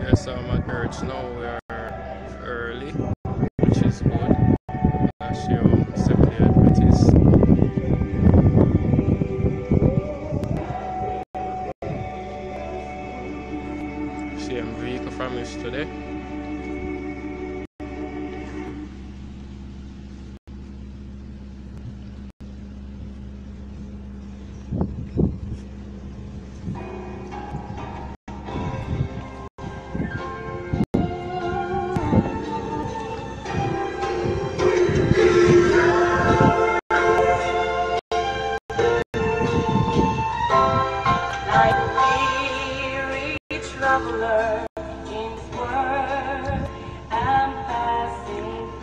Yes, I'm at church now. We are early, which is good. Latium, Seventh Day Adventist. Same vehicle from yesterday. Like a weary traveler in this world, I'm passing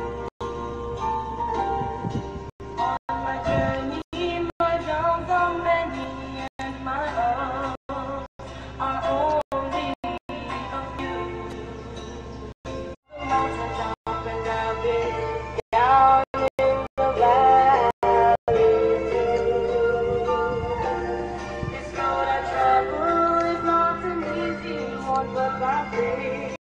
on my journey. My downs are many, and my ups are only a few. Mountains up and down, down in the valley too. This road I travel is not an easy one, but by faith